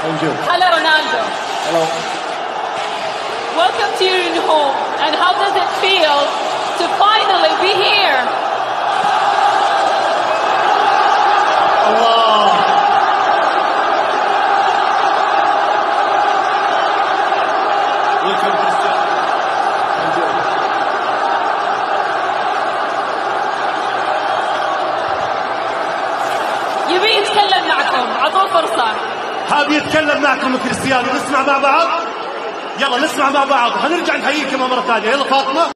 Thank you. Hello, Ronaldo. Hello. Welcome to your new home. And how does it feel to finally be here? Allah. Welcome, Christian. Thank you. يبي يتكلم معكم، عطوه فرصة. حاب يتكلم معكم كريستيانو، نسمع مع بعض؟ يلا نسمع مع بعض، هنرجع نحييكم مرة ثانية. يلا فاطمة.